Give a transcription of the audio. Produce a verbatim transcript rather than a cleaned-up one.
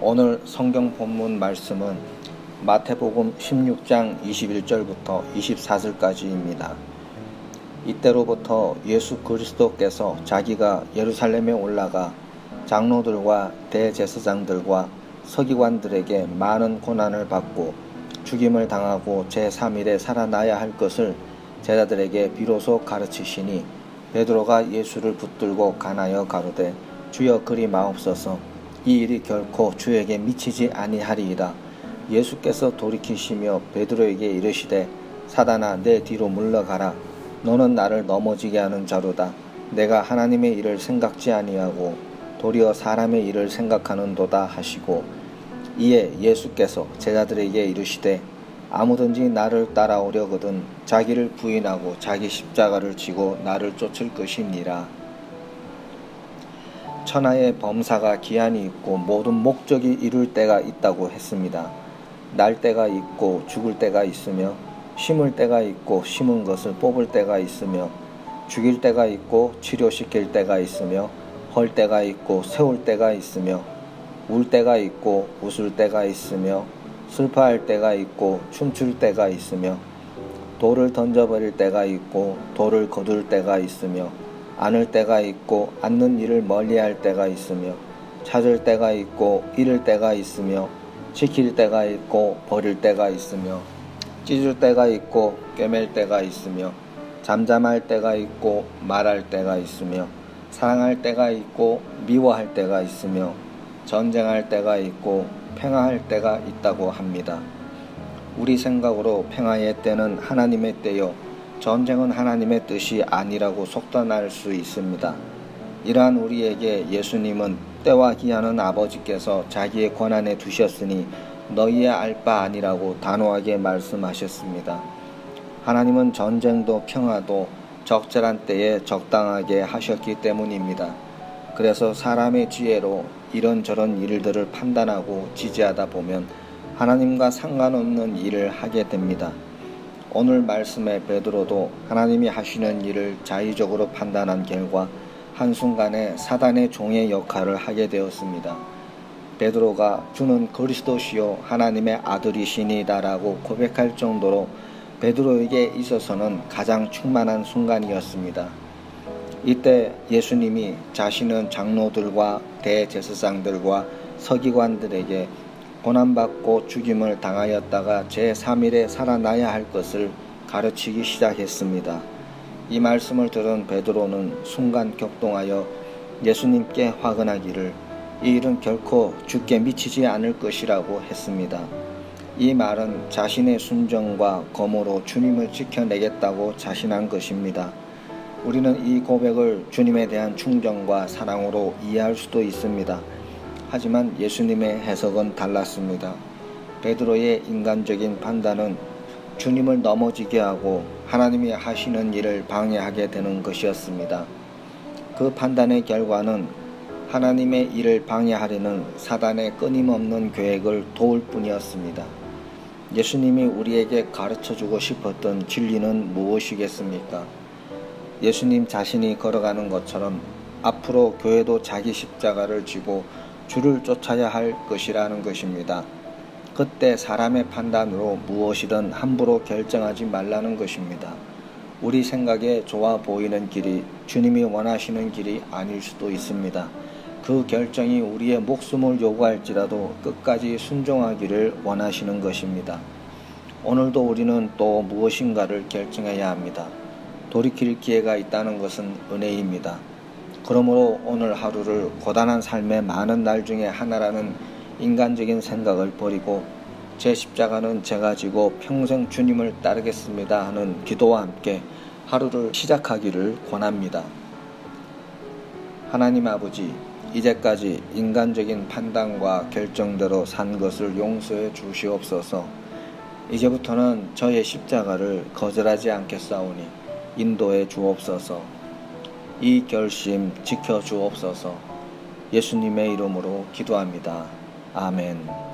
오늘 성경 본문 말씀은 마태복음 십육 장 이십일 절부터 이십사 절까지입니다. 이때로부터 예수 그리스도께서 자기가 예루살렘에 올라가 장로들과 대제사장들과 서기관들에게 많은 고난을 받고 죽임을 당하고 제삼 일에 살아나야 할 것을 제자들에게 비로소 가르치시니 베드로가 예수를 붙들고 간하여 가로되 주여 그리 마옵소서. 이 일이 결코 주에게 미치지 아니하리이다. 예수께서 돌이키시며 베드로에게 이르시되 사단아 내 뒤로 물러가라. 너는 나를 넘어지게 하는 자로다. 내가 하나님의 일을 생각지 아니하고 도리어 사람의 일을 생각하는도다 하시고 이에 예수께서 제자들에게 이르시되 아무든지 나를 따라오려거든 자기를 부인하고 자기 십자가를 지고 나를 쫓을 것이니라. 천하의 범사가 기한이 있고 모든 목적이 이룰 때가 있다고 했습니다. 날 때가 있고 죽을 때가 있으며 심을 때가 있고 심은 것을 뽑을 때가 있으며 죽일 때가 있고 치료시킬 때가 있으며 헐 때가 있고 세울 때가 있으며 울 때가 있고 웃을 때가 있으며 슬퍼할 때가 있고 춤출 때가 있으며 돌을 던져버릴 때가 있고 돌을 거둘 때가 있으며 안을 때가 있고 앉는 일을 멀리할 때가 있으며 찾을 때가 있고 잃을 때가 있으며 지킬 때가 있고 버릴 때가 있으며 찢을 때가 있고 꿰맬 때가 있으며 잠잠할 때가 있고 말할 때가 있으며 사랑할 때가 있고 미워할 때가 있으며 전쟁할 때가 있고 평화할 때가 있다고 합니다. 우리 생각으로 평화의 때는 하나님의 때요 전쟁은 하나님의 뜻이 아니라고 속단할 수 있습니다. 이러한 우리에게 예수님은 때와 기한은 아버지께서 자기의 권한에 두셨으니 너희의 알 바 아니라고 단호하게 말씀하셨습니다. 하나님은 전쟁도 평화도 적절한 때에 적당하게 하셨기 때문입니다. 그래서 사람의 지혜로 이런저런 일들을 판단하고 지지하다 보면 하나님과 상관없는 일을 하게 됩니다. 오늘 말씀의 베드로도 하나님이 하시는 일을 자의적으로 판단한 결과 한순간에 사단의 종의 역할을 하게 되었습니다. 베드로가 주는 그리스도시요 하나님의 아들이시니다라고 고백할 정도로 베드로에게 있어서는 가장 충만한 순간이었습니다. 이때 예수님이 자신은 장로들과 대제사장들과 서기관들에게 고난받고 죽임을 당하였다가 제삼 일에 살아나야 할 것을 가르치기 시작했습니다. 이 말씀을 들은 베드로는 순간 격동하여 예수님께 화근하기를 이 일은 결코 주께 미치지 않을 것이라고 했습니다. 이 말은 자신의 순종과 검으로 주님을 지켜내겠다고 자신한 것입니다. 우리는 이 고백을 주님에 대한 충정과 사랑으로 이해할 수도 있습니다. 하지만 예수님의 해석은 달랐습니다. 베드로의 인간적인 판단은 주님을 넘어지게 하고 하나님이 하시는 일을 방해하게 되는 것이었습니다. 그 판단의 결과는 하나님의 일을 방해하려는 사단의 끊임없는 계획을 도울 뿐이었습니다. 예수님이 우리에게 가르쳐주고 싶었던 진리는 무엇이겠습니까? 예수님 자신이 걸어가는 것처럼 앞으로 교회도 자기 십자가를 지고 주를 쫓아야 할 것이라는 것입니다. 그때 사람의 판단으로 무엇이든 함부로 결정하지 말라는 것입니다. 우리 생각에 좋아 보이는 길이 주님이 원하시는 길이 아닐 수도 있습니다. 그 결정이 우리의 목숨을 요구할지라도 끝까지 순종하기를 원하시는 것입니다. 오늘도 우리는 또 무엇인가를 결정해야 합니다. 돌이킬 기회가 있다는 것은 은혜입니다. 그러므로 오늘 하루를 고단한 삶의 많은 날 중에 하나라는 인간적인 생각을 버리고 제 십자가는 제가 지고 평생 주님을 따르겠습니다 하는 기도와 함께 하루를 시작하기를 권합니다. 하나님 아버지, 이제까지 인간적인 판단과 결정대로 산 것을 용서해 주시옵소서. 이제부터는 저의 십자가를 거절하지 않겠사오니 인도해 주옵소서. 이 결심 지켜 주옵소서. 예수님의 이름으로 기도합니다. 아멘.